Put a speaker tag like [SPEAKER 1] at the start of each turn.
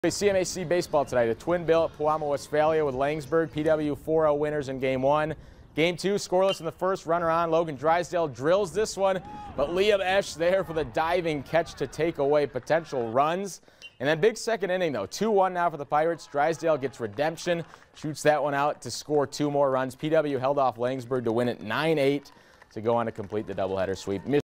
[SPEAKER 1] CMAC baseball tonight. A twin bill at Pewamo-Westphalia with Laingsburg. PW 4-0 winners in Game 1. Game 2 scoreless in the first. Runner on. Logan Drysdale drills this one, but Liam Esch there for the diving catch to take away potential runs. And then big second inning though. 2-1 now for the Pirates. Drysdale gets redemption, shoots that one out to score 2 more runs. PW held off Laingsburg to win it 9-8 to go on to complete the doubleheader sweep.